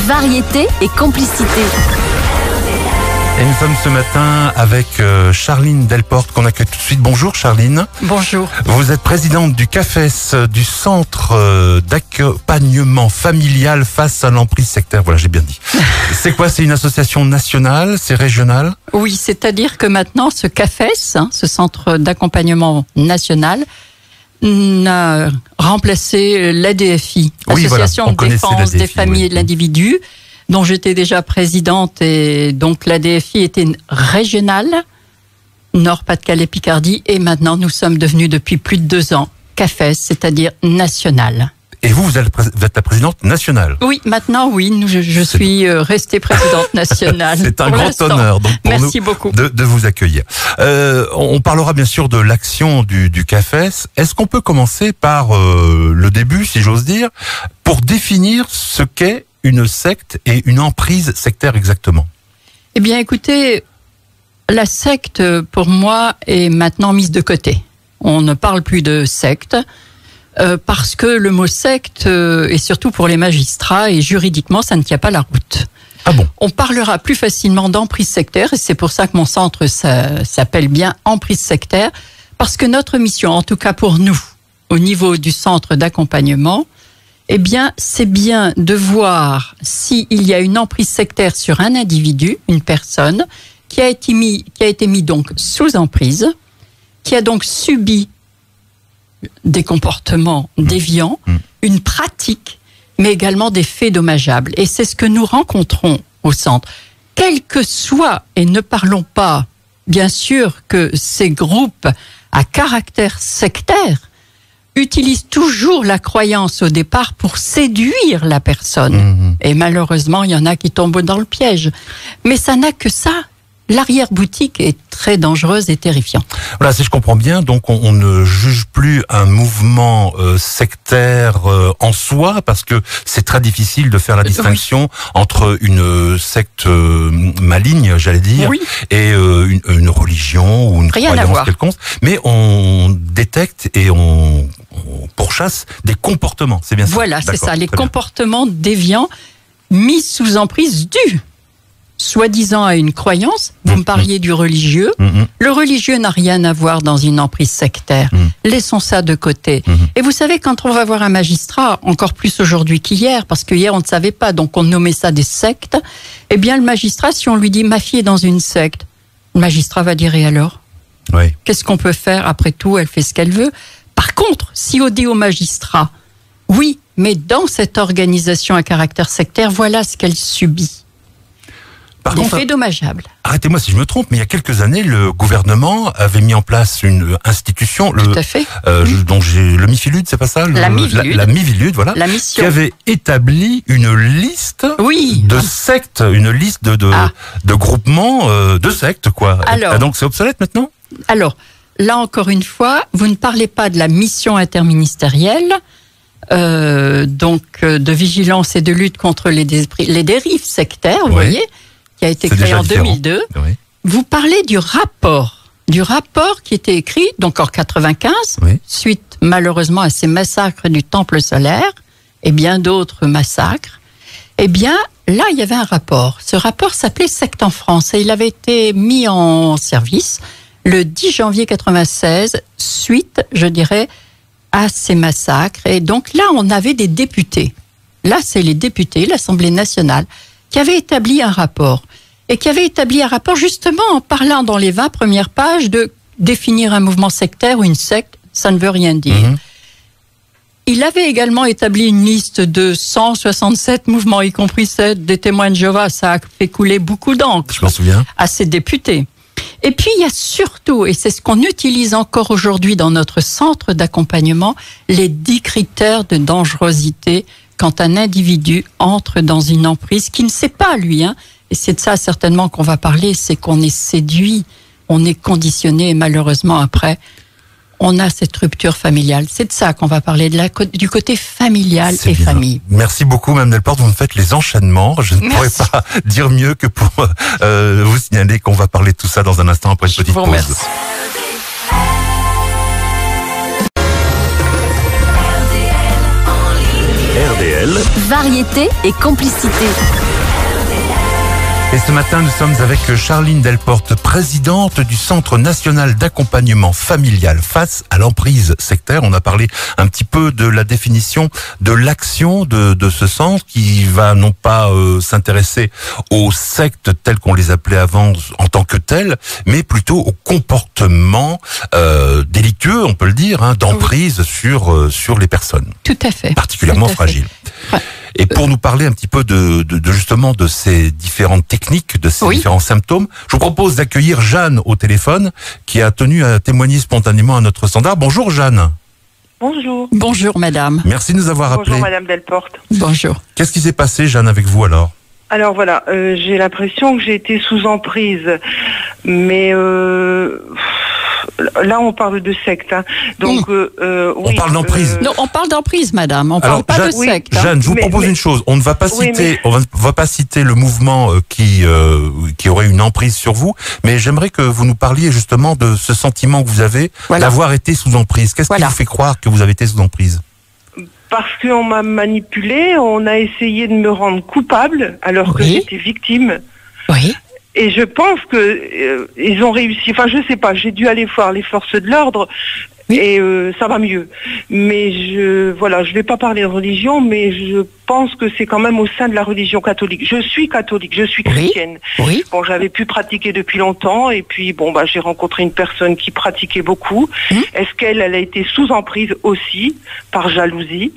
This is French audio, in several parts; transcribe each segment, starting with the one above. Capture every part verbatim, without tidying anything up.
variété et complicité. Et nous sommes ce matin avec euh, Charline Delporte qu'on accueille tout de suite. Bonjour Charline. Bonjour. Vous êtes présidente du CAFES, du Centre euh, d'accompagnement familial face à l'emprise sectaire. Voilà, j'ai bien dit. C'est quoi? C'est une association nationale? C'est régional? Oui, c'est-à-dire que maintenant ce CAFES, hein, ce Centre d'accompagnement national, a remplacé l'A D F I, oui, Association voilà, de défense des familles oui. et de l'individu, dont j'étais déjà présidente, et donc l'A D F I était régionale, Nord-Pas-de-Calais-Picardie, et maintenant nous sommes devenus depuis plus de deux ans CAFES, c'est-à-dire national. Et vous, vous êtes, vous êtes la présidente nationale? Oui, maintenant, oui, nous, je, je suis euh, restée présidente nationale. C'est un pour grand l'instant. honneur donc, pour Merci nous beaucoup. De, de vous accueillir. Euh, on parlera bien sûr de l'action du, du CAFES. Est-ce qu'on peut commencer par euh, le début, si j'ose dire, pour définir ce qu'est une secte et une emprise sectaire exactement? Eh bien, écoutez, la secte, pour moi, est maintenant mise de côté. On ne parle plus de secte. Euh, parce que le mot secte, euh, et surtout pour les magistrats, et juridiquement, ça ne tient pas la route. Ah bon? On parlera plus facilement d'emprise sectaire, et c'est pour ça que mon centre ça, s'appelle bien emprise sectaire, parce que notre mission, en tout cas pour nous, au niveau du centre d'accompagnement, eh bien, c'est bien de voir s'il y a une emprise sectaire sur un individu, une personne, qui a été mis, qui a été mis donc sous emprise, qui a donc subi des comportements déviants, mmh. une pratique, mais également des faits dommageables. Et c'est ce que nous rencontrons au centre. Quel que soit, et ne parlons pas, bien sûr, que ces groupes à caractère sectaire utilisent toujours la croyance au départ pour séduire la personne. Mmh. Et malheureusement, il y en a qui tombent dans le piège. Mais ça n'a que ça. L'arrière-boutique est très dangereuse et terrifiante. Voilà, si je comprends bien, donc on, on ne juge plus un mouvement euh, sectaire euh, en soi, parce que c'est très difficile de faire la distinction oui. entre une secte euh, maligne, j'allais dire, oui. et euh, une, une religion ou une Rien croyance quelconque. Mais on détecte et on, on pourchasse des comportements, c'est bien ça? Voilà, c'est ça, les comportements bien. déviants mis sous emprise du soi-disant à une croyance. Vous mmh, me parliez mmh. du religieux. Mmh. Le religieux n'a rien à voir dans une emprise sectaire. Mmh. Laissons ça de côté. Mmh. Et vous savez, quand on va voir un magistrat, encore plus aujourd'hui qu'hier, parce que hier on ne savait pas, donc on nommait ça des sectes, eh bien le magistrat, si on lui dit « ma fille est dans une secte », le magistrat va dire « et alors ?» Oui. Qu'est-ce qu'on peut faire? Après tout, elle fait ce qu'elle veut. Par contre, si on dit au magistrat « oui, mais dans cette organisation à caractère sectaire, voilà ce qu'elle subit ». Par des contre, faits dommageables. Arrêtez-moi si je me trompe, mais il y a quelques années, le gouvernement avait mis en place une institution, Tout le, à fait. Euh, oui. je, dont j'ai le Miviludes, c'est pas ça? Le, la Miviludes. La, la Miviludes, voilà. La mission. Qui avait établi une liste oui. de sectes, une liste de, de, ah. de groupements euh, de sectes, quoi. Alors, Et donc c'est obsolète maintenant? Alors, là encore une fois, vous ne parlez pas de la mission interministérielle, euh, donc euh, de vigilance et de lutte contre les, dé- les dérives sectaires, vous oui. voyez, qui a été C'est créé en différent. deux mille deux. Oui. Vous parlez du rapport, du rapport qui était écrit, donc en quatre-vingt-quinze, oui. suite malheureusement à ces massacres du Temple solaire et bien d'autres massacres. Eh bien, là, il y avait un rapport. Ce rapport s'appelait Secte en France et il avait été mis en service le dix janvier quatre-vingt-seize, suite, je dirais, à ces massacres. Et donc là, on avait des députés. Là, c'est les députés, l'Assemblée nationale, qui avaient établi un rapport. Et qui avait établi un rapport justement en parlant dans les vingt premières pages de définir un mouvement sectaire ou une secte, ça ne veut rien dire. Mmh. Il avait également établi une liste de cent soixante-sept mouvements, y compris celle des témoins de Jéhovah. Ça a fait couler beaucoup d'encre. Je m'en souviens. À ces députés. Et puis il y a surtout, et c'est ce qu'on utilise encore aujourd'hui dans notre centre d'accompagnement, les dix critères de dangerosité quand un individu entre dans une emprise qui ne sait pas lui, hein, et c'est de ça certainement qu'on va parler, c'est qu'on est séduit, on est conditionné et malheureusement après, on a cette rupture familiale. C'est de ça qu'on va parler, de la, du côté familial c'est et bien. famille. Merci beaucoup, Mme Delporte. Vous me faites les enchaînements. Je ne Merci. pourrais pas dire mieux que pour euh, vous signaler qu'on va parler de tout ça dans un instant après une petite pause. Merci. R D L variété et complicité. Et ce matin, nous sommes avec Charline Delporte, présidente du Centre national d'accompagnement familial face à l'emprise sectaire. On a parlé un petit peu de la définition de l'action de, de ce centre qui va non pas euh, s'intéresser aux sectes telles qu'on les appelait avant en tant que telles, mais plutôt au comportement euh, délictueux, on peut le dire, hein, d'emprise sur, euh, sur les personnes. Tout à fait. Particulièrement Tout à fragiles. fait. Ouais. Et pour nous parler un petit peu de, de, de justement de ces différentes techniques, de ces Oui. différents symptômes, je vous propose d'accueillir Jeanne au téléphone, qui a tenu à témoigner spontanément à notre standard. Bonjour Jeanne. Bonjour. Bonjour madame. Merci de nous avoir Bonjour appelés. Madame Delporte. Bonjour. Qu'est-ce qui s'est passé Jeanne avec vous alors? Alors voilà, euh, j'ai l'impression que j'ai été sous emprise, mais euh, là on parle de secte, hein. Donc Mmh. euh, euh, On oui, parle d'emprise. euh, Non, on parle d'emprise madame, on Alors, parle pas Jeanne, de oui, secte. hein. Jeanne, je vous Mais- propose mais- une chose. On ne va pas Oui, citer, mais- on va, va pas citer le mouvement euh, qui euh, qui aurait une emprise sur vous, mais j'aimerais que vous nous parliez justement de ce sentiment que vous avez Voilà. d'avoir été sous emprise. Qu'est-ce Voilà. qui vous fait croire que vous avez été sous emprise? parce qu'on m'a manipulée, on a essayé de me rendre coupable alors que Oui. j'étais victime. Oui. Et je pense que euh, ils ont réussi. Enfin, je sais pas. J'ai dû aller voir les forces de l'ordre. Oui. Et euh, ça va mieux. Mais je voilà, je vais pas parler de religion, mais je pense que c'est quand même au sein de la religion catholique. Je suis catholique, je suis Oui. chrétienne. Oui. Bon, j'avais pu pratiquer depuis longtemps, et puis bon, bah j'ai rencontré une personne qui pratiquait beaucoup. Mmh. Est-ce qu'elle, elle a été sous emprise aussi par jalousie?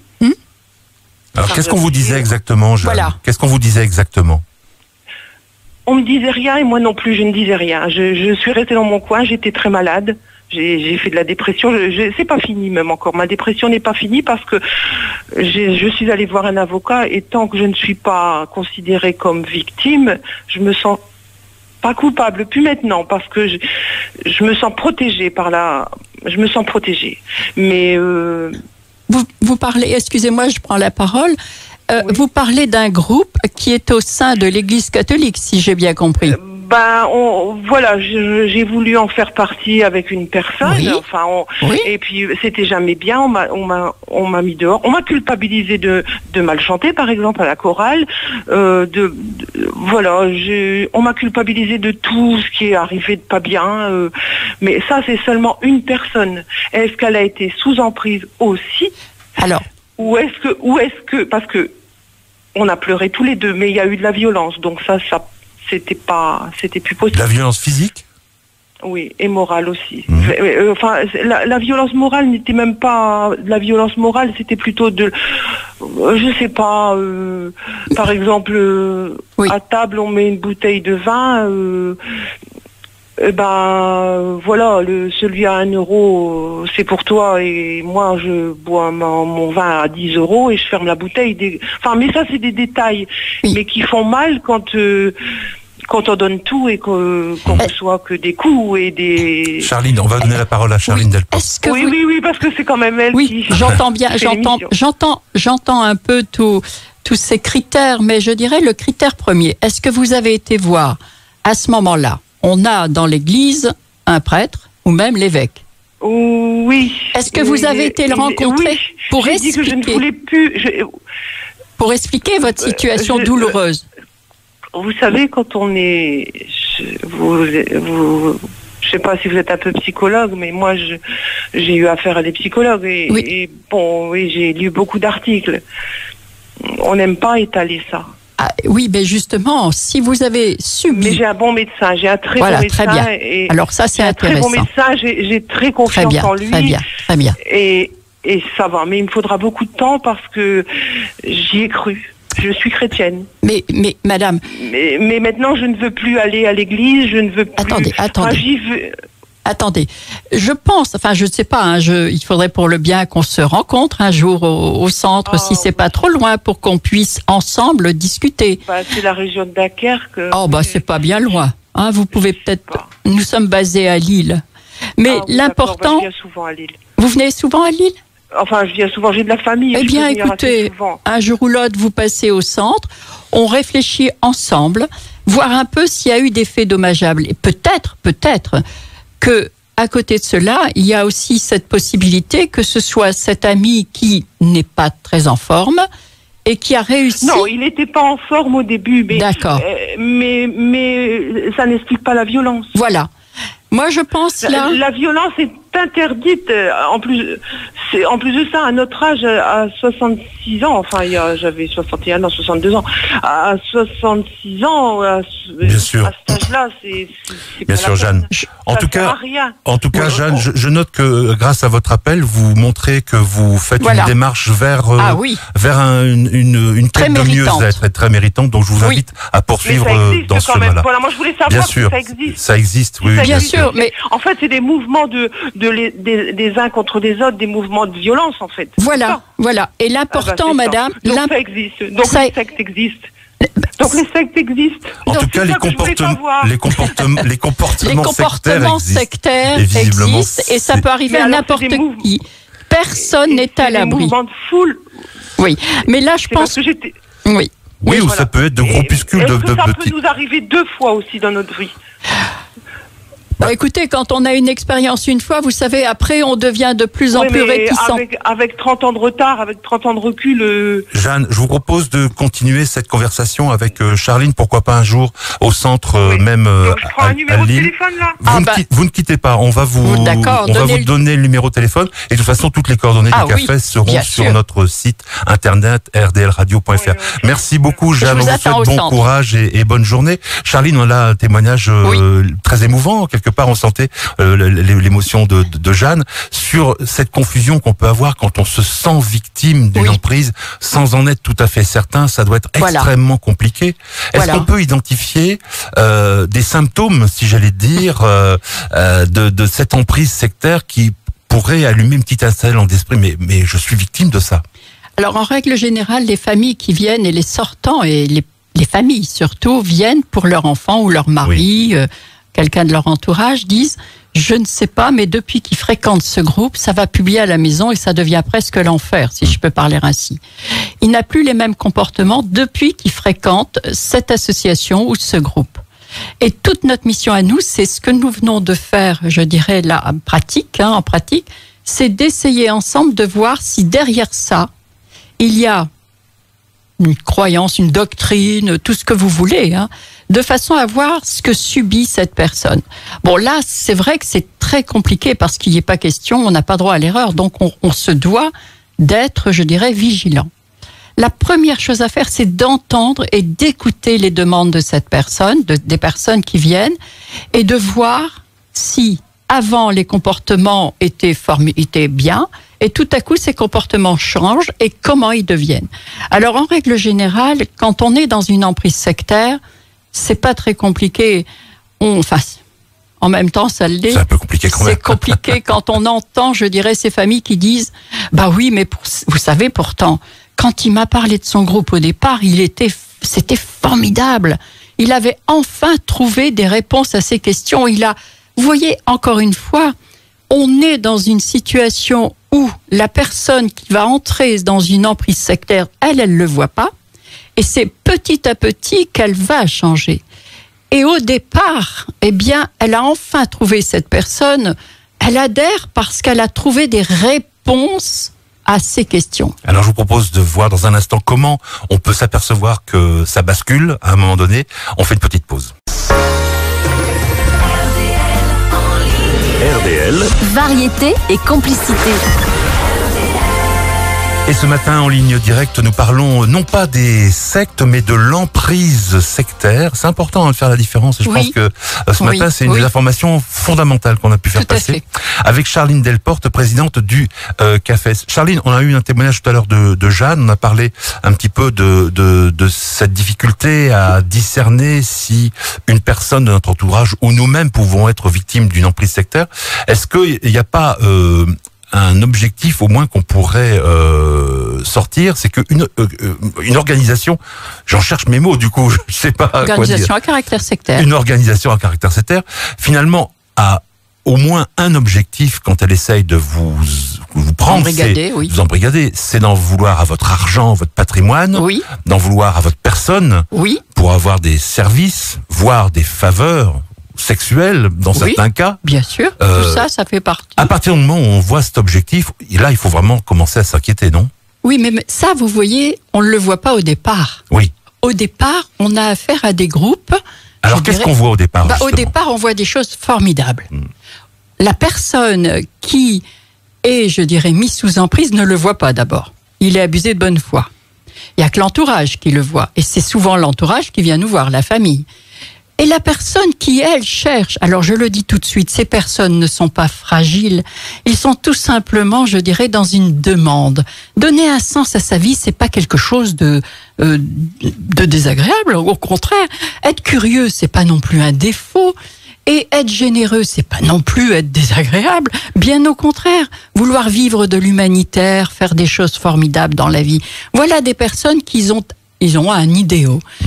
Alors Ça qu'est-ce veut qu'on vous dire- disait exactement, Jeanne? Voilà. Qu'est-ce qu'on vous disait exactement? On me disait rien et moi non plus, je ne disais rien. Je, je suis restée dans mon coin, j'étais très malade. J'ai j'ai fait de la dépression. Je, je, c'est pas fini même encore. Ma dépression n'est pas finie parce que j'ai- je suis allée voir un avocat et tant que je ne suis pas considérée comme victime, je me sens pas coupable. Plus maintenant parce que je, je me sens protégée par la... Je me sens protégée. Mais... Euh, Vous, vous parlez, excusez-moi, je prends la parole. Euh, Oui. Vous parlez d'un groupe qui est au sein de l'Église catholique, si j'ai bien compris. Ben, on, voilà, je- j'ai voulu en faire partie avec une personne. Oui. Enfin, on, Oui. et puis c'était jamais bien. On m'a, on m'a, on m'a mis dehors. On m'a culpabilisé de, de mal chanter, par exemple, à la chorale. Euh, de, de- voilà, je, on m'a culpabilisé de tout ce qui est arrivé de pas bien. euh, mais ça, c'est seulement une personne. Est-ce qu'elle a été sous emprise aussi, Alors, ou est-ce que, ou est-ce que, parce que on a pleuré tous les deux, mais il y a eu de la violence. Donc ça, ça c'était pas, c'était plus De possible. la violence physique? Oui, et morale aussi. Mhm. Euh, euh, Enfin, la, la violence morale n'était même pas de la violence morale, c'était plutôt de, euh, je sais pas, euh, par exemple, euh, Oui. à table on met une bouteille de vin. Euh, eh ben voilà, le, celui à un euro, euh, c'est pour toi et moi je bois mon, mon vin à dix euros et je ferme la bouteille. Des... Enfin, mais ça c'est des détails, Oui. mais qui font mal quand euh, quand on donne tout et qu'on qu'on Euh. reçoit que des coups et des. Charline, on va donner la parole à Charline oui. Delporte. Est-ce que Oui, vous... oui, oui, parce que c'est quand même elle Oui, qui. j'entends bien, qui fait j'entends, l'émission. j'entends, j'entends un peu tout- tous ces critères, mais je dirais le critère premier. Est-ce que vous avez été voir à ce moment-là? On a dans l'Église un prêtre ou même l'évêque. Oui. Est-ce que vous Oui, avez été le oui, rencontrer oui. pour J'ai dit que je ne expliquer, voulais plus. je- pour expliquer votre situation Euh, je- douloureuse? Vous savez, quand on est, je, vous, vous, je sais pas si vous êtes un peu psychologue, mais moi, je, j'ai eu affaire à des psychologues et, Oui. et bon, oui, j'ai lu beaucoup d'articles. On n'aime pas étaler ça. Ah, oui, mais justement, si vous avez subi... Mais j'ai un bon médecin, j'ai un très Voilà, bon médecin. très bien. Et Alors ça, c'est j'ai un très bon intéressant. médecin, j'ai, j'ai très Très confiance bien, en lui. très bien, très bien. Et, et ça va, mais il me faudra beaucoup de temps parce que j'y ai cru. Je suis chrétienne. Mais, mais madame, Mais, mais maintenant, je ne veux plus aller à l'église, je ne veux plus... Attendez, Enfin, attendez. j'y veux- attendez, je pense, enfin je ne sais pas, hein, je, il faudrait pour le bien qu'on se rencontre un jour au, au centre, Oh, si c'est pas trop loin, pour qu'on puisse ensemble discuter. Bah, c'est la région de Dunkerque. Oh bah c'est pas bien loin, hein, vous pouvez Je sais peut-être... pas. Nous sommes basés à Lille. Mais Ah oui, l'important... d'accord, bah, je viens souvent à Lille. Vous venez souvent à Lille? Enfin, je viens souvent, j'ai de la famille. Eh je bien, peux venir assez écoutez, souvent. un jour ou l'autre, vous passez au centre, on réfléchit ensemble, voir un peu s'il y a eu des faits dommageables. Et peut-être, peut-être que à côté de cela, il y a aussi cette possibilité que ce soit cet ami qui n'est pas très en forme et qui a réussi. Non, il n'était pas en forme au début, mais, D'accord. euh, mais, mais ça n'explique pas la violence. Voilà. Moi, je pense là... La, la violence est interdite. En plus, c'est, en plus de ça, à notre âge, à soixante-six ans, enfin, il y a, j'avais soixante et un ans, soixante-deux ans, à soixante-six ans, à, Bien sûr. à cet âge-là, c'est, c'est, c'est Bien pas sûr, la Jeanne. peine. En Ça tout sert cas, à rien. En tout cas, Ouais, Jeanne, bon. je, je note que grâce à votre appel, vous montrez que vous faites Voilà. une démarche vers euh, Ah oui. vers un, une une, une Très tête de méritante. mieux-être, et très méritante. Donc, je vous Oui. invite à Mais poursuivre ça euh, existe dans ce quand même. chemin-là. Voilà, moi je voulais savoir Bien si sûr, ça existe. ça existe. Oui, Ça oui, bien Bien existe. sûr, mais En fait, c'est des mouvements de, de les- des, des uns contre des autres, des mouvements de violence, en fait. C'est voilà, ça. voilà. Et Ah bah, l'important, c'est ça. madame, Donc l'im- ça existe. Donc ça- les sectes existent. Donc les sectes existent. En Donc, tout c'est cas, les ça que je voulais comportements, savoir. les comportements, les comportements, les comportements sectaires sectaires existent. Et visiblement, existent et ça c'est- peut arriver Mais à alors, n'importe c'est des mouvements. qui. Personne Et n'est c'est à des l'abri. mouvements de foule. Oui, mais là, je C'est parce pense. que j'étais. Oui. Oui, ou voilà. ça peut être de Et groupuscules de, est-ce que de ça petits. peut nous arriver deux fois aussi dans notre vie. Bon, écoutez, quand on a une expérience une fois, vous savez, après, on devient de plus en Oui, plus mais réticent. avec, avec trente ans de retard, avec trente ans de recul, euh, Jeanne, je vous propose de continuer cette conversation avec euh, Charline, pourquoi pas un jour au centre euh, Oui. même euh, donc je prends à, un numéro à de Lille. téléphone là. Vous, Ah ne bah- quittez, vous ne quittez pas, on va vous, Oh, d'accord, on va donnez vous le- donner le numéro de téléphone et de toute façon toutes les coordonnées Ah du oui, café seront bien sur sûr. notre site internet r d l radio point f r. Oui, oui. Merci beaucoup Jeanne, vous on vous attends au souhaite bon centre. courage et, et bonne journée. Charline, on a un témoignage euh, très émouvant, quelque part on sentait euh, l'émotion de, de, de Jeanne sur cette confusion qu'on peut avoir quand on se sent victime d'une Oui. emprise sans en être tout à fait certain, ça doit être Voilà. extrêmement compliqué. Est-ce Voilà. qu'on peut identifier euh, des symptômes, si j'allais dire, euh, euh, de, de cette emprise sectaire qui pourrait allumer une petite étincelle en d'esprit, mais, mais je suis victime de ça. Alors, en règle générale, les familles qui viennent et les sortants, et les, les familles surtout, viennent pour leur enfant ou leur mari, euh, quelqu'un de leur entourage, disent « Je ne sais pas, mais depuis qu'ils fréquentent ce groupe, ça va publier à la maison et ça devient presque l'enfer, si je peux parler ainsi. » Il n'a plus les mêmes comportements depuis qu'ils fréquentent cette association ou ce groupe. Et toute notre mission à nous, c'est ce que nous venons de faire, je dirais, là, en pratique, hein, en pratique, c'est d'essayer ensemble de voir si derrière ça, il y a une croyance, une doctrine, tout ce que vous voulez, hein, de façon à voir ce que subit cette personne. Bon, là, c'est vrai que c'est très compliqué parce qu'il n'y a pas question, on n'a pas droit à l'erreur, donc on, on se doit d'être, je dirais, vigilant. La première chose à faire, c'est d'entendre et d'écouter les demandes de cette personne, de, des personnes qui viennent, et de voir si, avant, les comportements étaient, formi- étaient bien, et tout à coup, ces comportements changent, et comment ils deviennent. Alors, en règle générale, quand on est dans une emprise sectaire, c'est pas très compliqué. On, enfin, en même temps, ça l'est. C'est un peu compliqué quand même. C'est compliqué quand on entend, je dirais, ces familles qui disent « Bah oui, mais pour, vous savez, pourtant, quand il m'a parlé de son groupe au départ, il était, c'était formidable. Il avait enfin trouvé des réponses à ces questions. Il a, vous voyez, encore une fois, on est dans une situation où la personne qui va entrer dans une emprise sectaire, elle, elle le voit pas. Et c'est petit à petit qu'elle va changer. Et au départ, eh bien, elle a enfin trouvé cette personne. Elle adhère parce qu'elle a trouvé des réponses à ces questions. Alors je vous propose de voir dans un instant comment on peut s'apercevoir que ça bascule à un moment donné. On fait une petite pause. R D L, Variété et complicité. Et ce matin, en ligne directe, nous parlons non pas des sectes, mais de l'emprise sectaire. C'est important hein, de faire la différence. Et je Oui. pense que euh, ce Oui, matin, c'est une oui. des informations fondamentales qu'on a pu faire Tout à passer. fait. Avec Charline Delporte, présidente du euh, CAFES. Charline, on a eu un témoignage tout à l'heure de, de Jeanne. On a parlé un petit peu de, de, de cette difficulté à discerner si une personne de notre entourage ou nous-mêmes pouvons être victimes d'une emprise sectaire. Est-ce qu'il n'y a pas... Euh, un objectif au moins qu'on pourrait euh, sortir, c'est qu'une euh, une organisation, j'en cherche mes mots du coup, je sais pas quoi dire, Organisation à caractère sectaire. une organisation à caractère sectaire, finalement a au moins un objectif quand elle essaye de vous vous prendre, Embrigader, c'est oui. vous embrigader, c'est d'en vouloir à votre argent, votre patrimoine, Oui, d'en vouloir à votre personne oui, pour avoir des services, voire des faveurs sexuelles dans Oui. certains cas. bien sûr. Euh, Tout ça, ça fait partie. À partir du moment où on voit cet objectif, et là, il faut vraiment commencer à s'inquiéter, non? Oui, mais ça, vous voyez, on ne le voit pas au départ. Oui. Au départ, on a affaire à des groupes. Alors, qu'est-ce qu'on voit au départ bah, Au départ, on voit des choses formidables. Mmh. La personne qui est, je dirais, mise sous emprise ne le voit pas d'abord. Il est abusé de bonne foi. Il n'y a que l'entourage qui le voit. Et c'est souvent l'entourage qui vient nous voir, la famille. Et la personne qui, elle, cherche, alors je le dis tout de suite, ces personnes ne sont pas fragiles, ils sont tout simplement, je dirais, dans une demande. Donner un sens à sa vie, c'est pas quelque chose de, euh, de désagréable, au contraire. Être curieux, c'est pas non plus un défaut. Et être généreux, c'est pas non plus être désagréable. Bien au contraire, vouloir vivre de l'humanitaire, faire des choses formidables dans la vie. Voilà des personnes qui ont, ils ont un idéal. Mmh.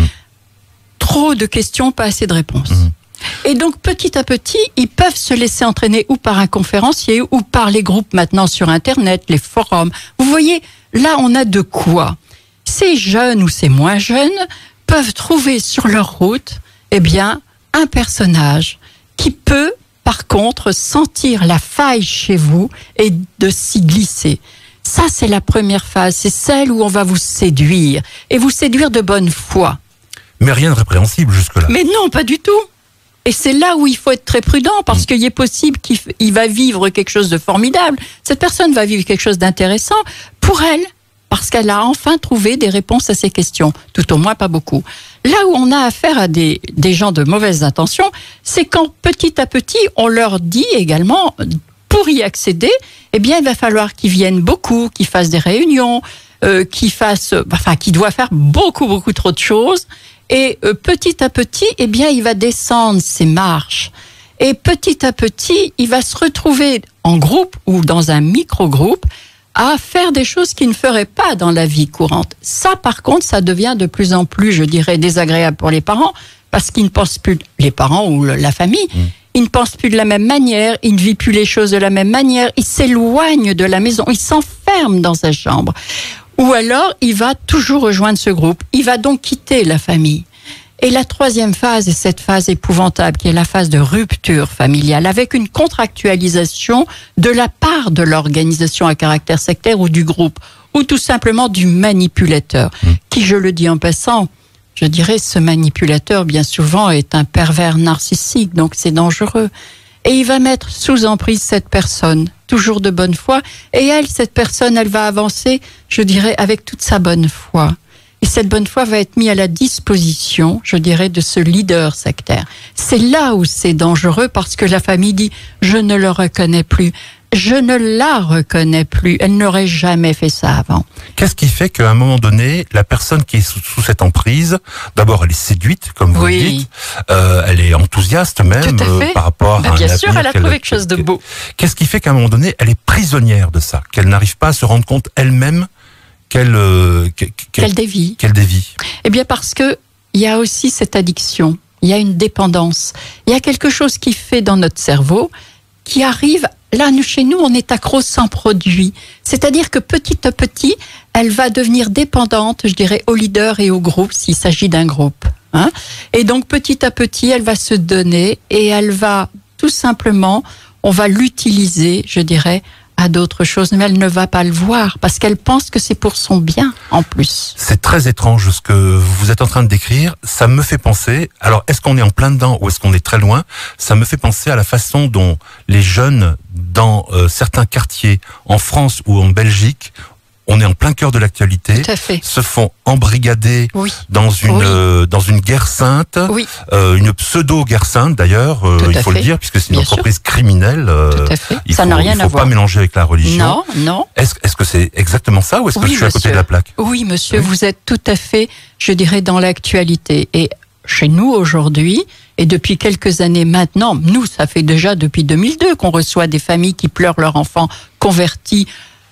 Trop de questions, pas assez de réponses. Mmh. Et donc, petit à petit, ils peuvent se laisser entraîner ou par un conférencier ou par les groupes maintenant sur Internet, les forums. Vous voyez, là, on a de quoi. Ces jeunes ou ces moins jeunes peuvent trouver sur leur route, eh bien, un personnage qui peut, par contre, sentir la faille chez vous et de s'y glisser. Ça, c'est la première phase. C'est celle où on va vous séduire. Et vous séduire de bonne foi. Mais rien de répréhensible jusque-là. Mais non, pas du tout. Et c'est là où il faut être très prudent, parce mmh. qu'il est possible qu'il il va vivre quelque chose de formidable. Cette personne va vivre quelque chose d'intéressant pour elle, parce qu'elle a enfin trouvé des réponses à ses questions. Tout au moins, pas beaucoup. Là où on a affaire à des, des gens de mauvaises intentions, c'est quand petit à petit, on leur dit également, pour y accéder, eh bien, il va falloir qu'ils viennent beaucoup, qu'ils fassent des réunions, euh, qu'ils fassent, enfin, qu'ils doivent faire beaucoup, beaucoup trop de choses. Et euh, petit à petit, eh bien, il va descendre ses marches. Et petit à petit, il va se retrouver en groupe ou dans un micro-groupe à faire des choses qu'il ne ferait pas dans la vie courante. Ça, par contre, ça devient de plus en plus, je dirais, désagréable pour les parents, parce qu'ils ne pensent plus, les parents ou la famille, mmh. ils ne pensent plus de la même manière, ils ne vivent plus les choses de la même manière, ils s'éloignent de la maison, ils s'enferment dans sa chambre. Ou alors, il va toujours rejoindre ce groupe. Il va donc quitter la famille. Et la troisième phase est cette phase épouvantable, qui est la phase de rupture familiale, avec une contractualisation de la part de l'organisation à caractère sectaire ou du groupe, ou tout simplement du manipulateur, mmh. qui, je le dis en passant, je dirais, ce manipulateur, bien souvent, est un pervers narcissique, donc c'est dangereux. Et il va mettre sous emprise cette personne, toujours de bonne foi, et elle, cette personne, elle va avancer, je dirais, avec toute sa bonne foi. Et cette bonne foi va être mise à la disposition, je dirais, de ce leader sectaire. C'est là où c'est dangereux, parce que la famille dit « je ne le reconnais plus ». Je ne la reconnais plus. Elle n'aurait jamais fait ça avant. Qu'est-ce qui fait qu'à un moment donné, la personne qui est sous, sous cette emprise, d'abord elle est séduite, comme vous oui. le dites, euh, elle est enthousiaste même euh, par rapport ben, à bien un sûr, elle a trouvé quelque chose de beau. Qu'est-ce qui fait qu'à un moment donné, elle est prisonnière de ça, qu'elle n'arrive pas à se rendre compte elle-même qu'elle euh, qu'elle, qu'elle dévie. Qu'elle dévie. Eh bien, parce que il y a aussi cette addiction, il y a une dépendance, il y a quelque chose qui fait dans notre cerveau qui arrive. Là, nous, chez nous, on est accro sans produit. C'est-à-dire que petit à petit, elle va devenir dépendante, je dirais, au leader et au groupe, s'il s'agit d'un groupe. Hein. Et donc, petit à petit, elle va se donner et elle va, tout simplement, on va l'utiliser, je dirais, à d'autres choses, mais elle ne va pas le voir, parce qu'elle pense que c'est pour son bien, en plus. C'est très étrange ce que vous êtes en train de décrire. Ça me fait penser, alors est-ce qu'on est en plein dedans ou est-ce qu'on est très loin? Ça me fait penser à la façon dont les jeunes dans euh, certains quartiers, en France ou en Belgique, on est en plein cœur de l'actualité, se font embrigader oui. dans une oui. euh, dans une guerre sainte, oui. euh, une pseudo-guerre sainte d'ailleurs, euh, il faut fait. le dire, puisque c'est une Bien entreprise sûr. criminelle. Euh, Tout à fait. Il Ça n'a rien il faut à voir. pas mélanger avec la religion. Non, non. Est-ce, est-ce que c'est exactement ça ou est-ce que oui, je suis monsieur. à côté de la plaque? Oui, monsieur, oui. vous êtes tout à fait, je dirais, dans l'actualité. Et chez nous aujourd'hui, et depuis quelques années maintenant, nous, ça fait déjà depuis deux mille deux qu'on reçoit des familles qui pleurent leur enfant converti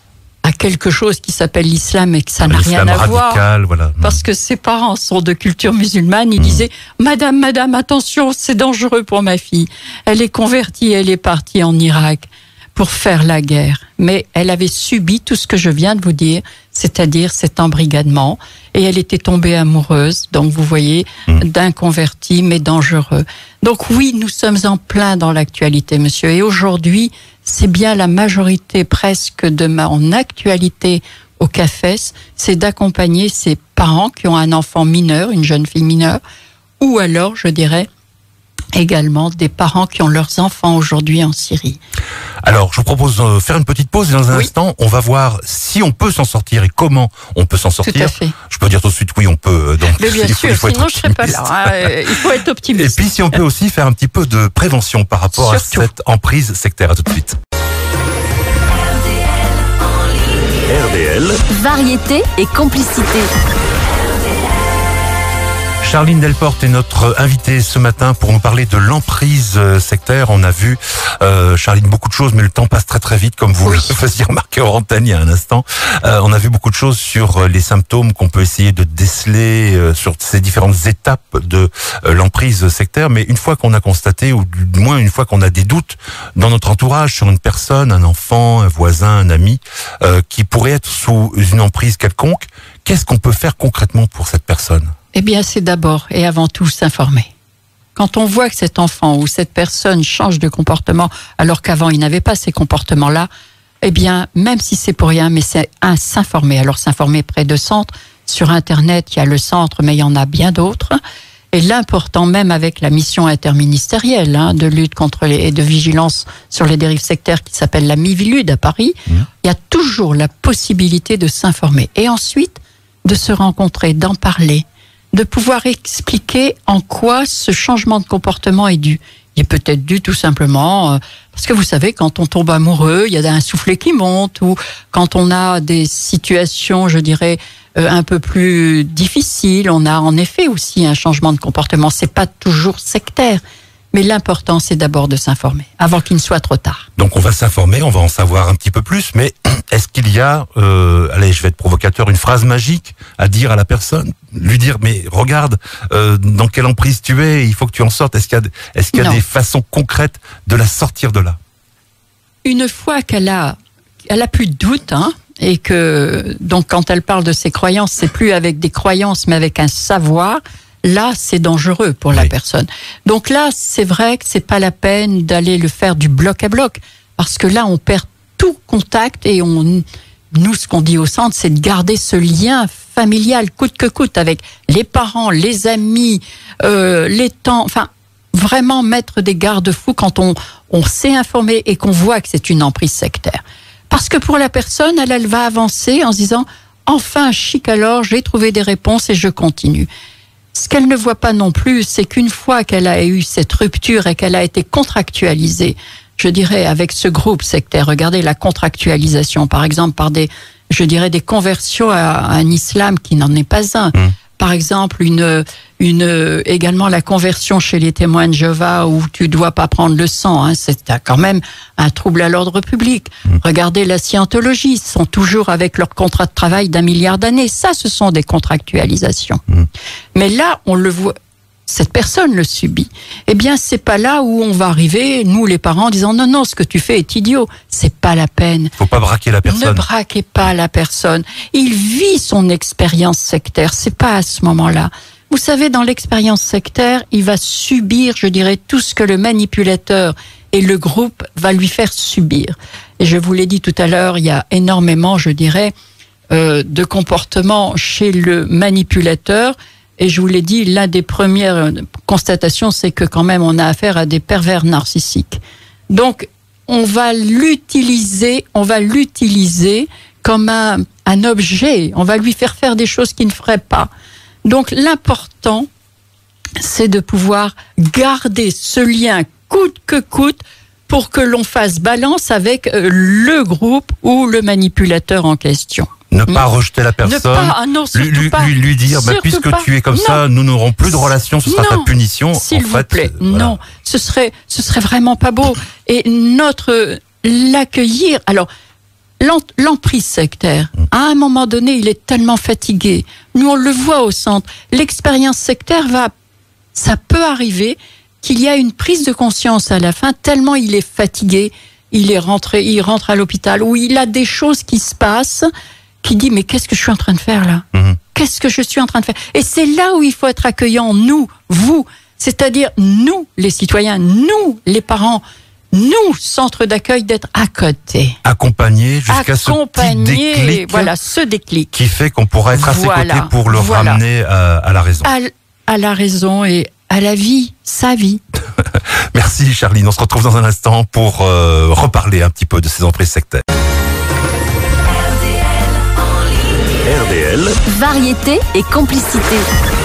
à quelque chose qui s'appelle l'islam et que ça n'a rien à radical, voir. Voilà. Parce que ses parents sont de culture musulmane. Ils mmh. disaient « Madame, madame, attention, c'est dangereux pour ma fille. Elle est convertie, elle est partie en Irak pour faire la guerre. » Mais elle avait subi tout ce que je viens de vous dire, c'est-à-dire cet embrigadement. Et elle était tombée amoureuse, donc vous voyez, mmh. d'un converti, mais dangereux. Donc oui, nous sommes en plein dans l'actualité, monsieur. Et aujourd'hui, c'est bien la majorité presque de ma en actualité au CAFES, c'est d'accompagner ces parents qui ont un enfant mineur, une jeune fille mineure, ou alors, je dirais, également des parents qui ont leurs enfants aujourd'hui en Syrie. Alors, je vous propose de faire une petite pause et dans un Oui. instant, on va voir si on peut s'en sortir et comment on peut s'en sortir. Tout à fait. Je peux dire tout de suite oui, on peut. Donc, Mais bien il faut, sûr, il faut être sinon je ne serais pas optimiste. là. hein. Il faut être Et optimiste. puis, si on peut aussi faire un petit peu de prévention par rapport Surtout. à cette emprise sectaire. À tout de suite. R D L, Variété et complicité. Charline Delporte est notre invitée ce matin pour nous parler de l'emprise euh, sectaire. On a vu, euh, Charline, beaucoup de choses, mais le temps passe très très vite, comme vous Oui. le faisiez remarquer en antenne il y a un instant. Euh, on a vu beaucoup de choses sur euh, les symptômes qu'on peut essayer de déceler euh, sur ces différentes étapes de euh, l'emprise sectaire. Mais une fois qu'on a constaté, ou du moins une fois qu'on a des doutes dans notre entourage sur une personne, un enfant, un voisin, un ami, euh, qui pourrait être sous une emprise quelconque, qu'est-ce qu'on peut faire concrètement pour cette personne ? Eh bien, c'est d'abord et avant tout s'informer. Quand on voit que cet enfant ou cette personne change de comportement alors qu'avant il n'avait pas ces comportements-là, eh bien, même si c'est pour rien, mais c'est un s'informer. Alors s'informer près de centres, sur Internet, il y a le centre, mais il y en a bien d'autres. Et l'important, même avec la mission interministérielle hein, de lutte contre les, et de vigilance sur les dérives sectaires qui s'appelle la MIVILUD à Paris, mmh. il y a toujours la possibilité de s'informer. Et ensuite, de se rencontrer, d'en parler, de pouvoir expliquer en quoi ce changement de comportement est dû. Il est peut-être dû tout simplement, euh, parce que vous savez, quand on tombe amoureux, il y a un soufflet qui monte, ou quand on a des situations, je dirais, euh, un peu plus difficiles, on a en effet aussi un changement de comportement. C'est pas toujours sectaire. Mais l'important, c'est d'abord de s'informer, avant qu'il ne soit trop tard. Donc on va s'informer, on va en savoir un petit peu plus, mais est-ce qu'il y a, euh, allez, je vais être provocateur, une phrase magique à dire à la personne, lui dire, mais regarde, euh, dans quelle emprise tu es, il faut que tu en sortes. Est-ce qu'il y a, est-ce qu'il y a des façons concrètes de la sortir de là ? Une fois qu'elle a, elle a plus de doute, hein, et que, donc quand elle parle de ses croyances, c'est plus avec des croyances, mais avec un savoir. Là, c'est dangereux pour la oui. personne. Donc là, c'est vrai que c'est pas la peine d'aller le faire du bloc à bloc, parce que là, on perd tout contact et on, nous, ce qu'on dit au centre, c'est de garder ce lien familial coûte que coûte avec les parents, les amis, euh, les temps, enfin, vraiment mettre des garde-fous quand on, on s'est informé et qu'on voit que c'est une emprise sectaire. Parce que pour la personne, elle, elle va avancer en se disant, enfin, chic alors, j'ai trouvé des réponses et je continue. Ce qu'elle ne voit pas non plus, c'est qu'une fois qu'elle a eu cette rupture et qu'elle a été contractualisée, je dirais avec ce groupe sectaire, regardez la contractualisation, par exemple par des, je dirais des conversions à un islam qui n'en est pas un. Mmh. Par exemple, une, une, également la conversion chez les témoins de Jéhovah où tu dois pas prendre le sang, hein, c'est quand même un trouble à l'ordre public. Mmh. Regardez la scientologie, ils sont toujours avec leur contrat de travail d'un milliard d'années. Ça, ce sont des contractualisations. Mmh. Mais là, on le voit, cette personne le subit. Eh bien, c'est pas là où on va arriver, nous les parents, en disant non, non, ce que tu fais est idiot. C'est pas la peine. Faut pas braquer la personne. Ne braquez pas la personne. Il vit son expérience sectaire. C'est pas à ce moment-là. Vous savez, dans l'expérience sectaire, il va subir, je dirais, tout ce que le manipulateur et le groupe va lui faire subir. Et je vous l'ai dit tout à l'heure, il y a énormément, je dirais, euh, de comportements chez le manipulateur. Et je vous l'ai dit, l'une des premières constatations, c'est que quand même on a affaire à des pervers narcissiques. Donc, on va l'utiliser, on va l'utiliser comme un, un objet. On va lui faire faire des choses qu'il ne ferait pas. Donc, l'important, c'est de pouvoir garder ce lien coûte que coûte pour que l'on fasse balance avec le groupe ou le manipulateur en question. Ne pas rejeter la personne, ne pas, ah non, lui, lui, pas. lui, lui dire, bah, puisque pas. tu es comme non. ça, nous n'aurons plus de relation, ce sera non. ta punition. S'il en vous fait, plaît, voilà. non, ce serait, ce serait vraiment pas beau. Et notre, l'accueillir, alors, l'emprise sectaire, mmh. à un moment donné, il est tellement fatigué. Nous, on le voit au centre. L'expérience sectaire va, ça peut arriver qu'il y a une prise de conscience à la fin, tellement il est fatigué, il est rentré, il rentre à l'hôpital, où il a des choses qui se passent, qui dit, mais qu'est-ce que je suis en train de faire là ? Mmh. Qu'est-ce que je suis en train de faire ? Et c'est là où il faut être accueillant, nous, vous, c'est-à-dire nous, les citoyens, nous, les parents, nous, centre d'accueil, d'être à côté. Accompagné jusqu'à ce petit déclic voilà, ce déclic. qui fait qu'on pourra être à ses Voilà, côtés pour le voilà. ramener à, à la raison. À, à la raison et à la vie, sa vie. Merci Charline, on se retrouve dans un instant pour euh, reparler un petit peu de ces emprises sectaires. R D L, Variété et complicité.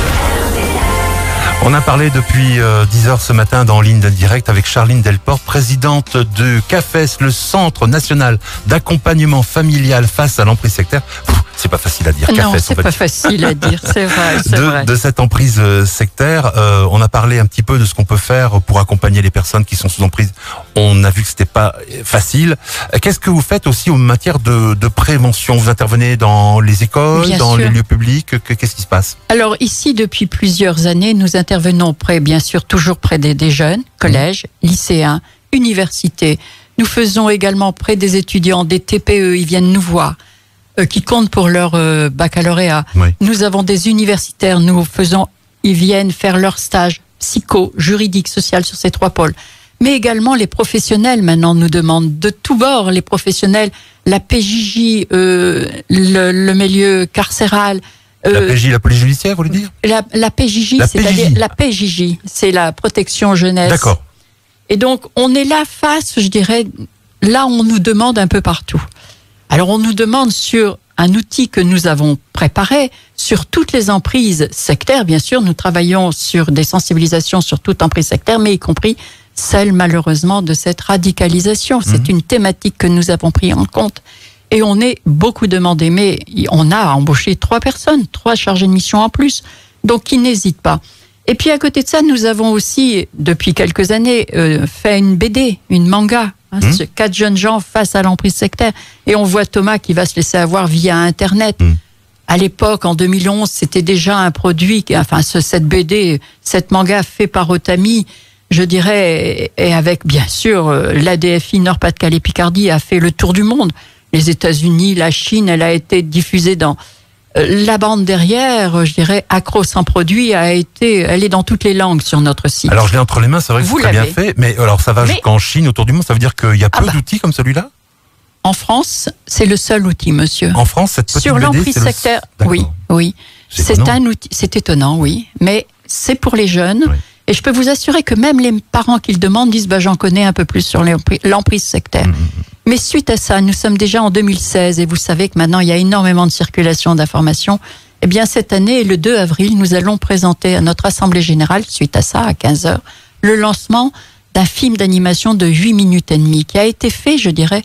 On a parlé depuis euh, dix heures ce matin dans Ligne de Direct avec Charline Delporte, présidente de CAFES, le Centre National d'Accompagnement Familial face à l'emprise sectaire. Pff, c'est pas facile à dire, Non, CAFES, c'est on va pas dire. facile à dire, c'est vrai, c'est de, vrai. de cette emprise euh, sectaire. Euh, on a parlé un petit peu de ce qu'on peut faire pour accompagner les personnes qui sont sous emprise. On a vu que c'était pas facile. Euh, Qu'est-ce que vous faites aussi en matière de, de prévention? Vous intervenez dans les écoles, Bien dans sûr. les lieux publics. Que- Qu'est-ce qui se passe? Alors ici, depuis plusieurs années, nous intervenons près, bien sûr, toujours près des, des jeunes, collèges, lycéens, universités. Nous faisons également près des étudiants, des T P E, ils viennent nous voir, euh, qui comptent pour leur euh, baccalauréat. Oui. Nous avons des universitaires, nous faisons, ils viennent faire leur stage psycho, juridique, social sur ces trois pôles. Mais également les professionnels maintenant nous demandent de tous bords, les professionnels, la P J J, euh, le, le milieu carcéral. La euh, P J, la police judiciaire, vous voulez dire? la, la P J J, La c'est-à-dire P J J. la P J J, c'est la protection jeunesse. D'accord. Et donc, on est là face, je dirais, là on nous demande un peu partout. Alors, on nous demande sur un outil que nous avons préparé, sur toutes les emprises sectaires, bien sûr, nous travaillons sur des sensibilisations sur toute emprise sectaire, mais y compris celle, malheureusement, de cette radicalisation. C'est Mhm. une thématique que nous avons pris en compte. Et on est beaucoup demandé, mais on a embauché trois personnes, trois chargés de mission en plus, donc ils n'hésitent pas. Et puis à côté de ça, nous avons aussi, depuis quelques années, euh, fait une B D, une manga, hein, Mmh. ce quatre jeunes gens face à l'emprise sectaire. Et on voit Thomas qui va se laisser avoir via Internet. Mmh. À l'époque, en deux mille onze, c'était déjà un produit, qui- enfin ce, cette B D, cette manga fait par Otami, je dirais, et avec bien sûr euh, l'A D F I Nord-Pas-de-Calais Picardie a fait le tour du monde. Les États-Unis, la Chine, elle a été diffusée dans euh, la bande derrière, je dirais, Accro sans produit a été, elle est dans toutes les langues sur notre site. Alors je l'ai entre les mains, c'est vrai que Vous c'est très bien l'avez. fait, mais alors ça va Mais- jusqu'en Chine, autour du monde, ça veut dire qu'il y a Ah peu bah. d'outils comme celui-là? En France, c'est le seul outil, monsieur. En France, cette petite Sur B D, l'emprise c'est le- sectaire, D'accord. oui, oui. C'est C'est étonnant. un outil, c'est étonnant, oui. Mais c'est pour les jeunes. Oui. Et je peux vous assurer que même les parents qui le demandent disent, bah, j'en connais un peu plus sur l'empri- l'emprise sectaire. Mhm. Mais suite à ça, nous sommes déjà en deux mille seize et vous savez que maintenant il y a énormément de circulation d'informations. Eh bien, cette année, le deux avril, nous allons présenter à notre Assemblée Générale, suite à ça, à quinze heures, le lancement d'un film d'animation de huit minutes et demie qui a été fait, je dirais,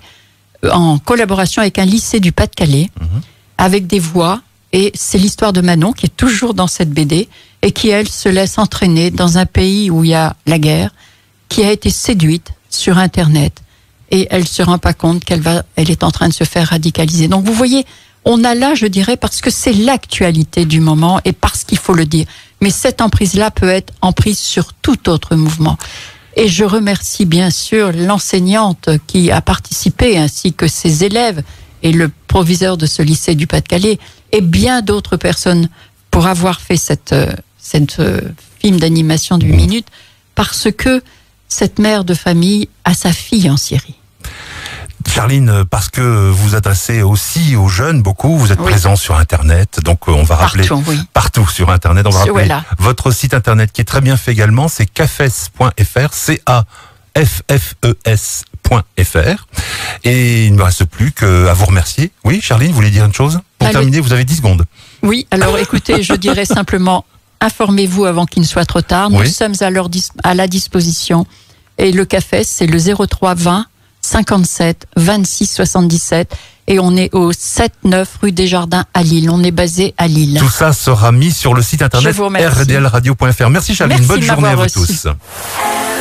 en collaboration avec un lycée du Pas-de-Calais, Mhm. avec des voix. Et c'est l'histoire de Manon qui est toujours dans cette B D et qui, elle, se laisse entraîner dans un pays où il y a la guerre, qui a été séduite sur Internet. Et elle se rend pas compte qu'elle va, elle est en train de se faire radicaliser. Donc vous voyez, on a là, je dirais, parce que c'est l'actualité du moment et parce qu'il faut le dire. Mais cette emprise-là peut être emprise sur tout autre mouvement. Et je remercie bien sûr l'enseignante qui a participé, ainsi que ses élèves et le proviseur de ce lycée du Pas-de-Calais et bien d'autres personnes pour avoir fait cette, euh, cette euh, film d'animation de huit minutes, parce que cette mère de famille a sa fille en Syrie. Charline, parce que vous adressez aussi aux jeunes beaucoup, vous êtes Oui. présent sur Internet, donc euh, on va rappeler Partout, oui. partout sur Internet, on va Sur- rappeler voilà. votre site Internet qui est très bien fait également, c'est cafes point f r, C A F F E S point F R. Et il ne me reste plus qu'à vous remercier. Oui, Charline, vous voulez dire une chose? Pour Allez. terminer, vous avez dix secondes. Oui, alors écoutez, je dirais simplement, informez-vous avant qu'il ne soit trop tard. Nous Oui. sommes à, leur dis- à la disposition. Et le café, c'est le zéro trois vingt cinquante-sept vingt-six soixante-dix-sept. Et on est au sept neuf rue des Jardins à Lille. On est basé à Lille. Tout ça sera mis sur le site internet Je vous remercie. r d l radio point f r. Merci Charline, Merci bonne de journée à m'avoir vous reçu. tous.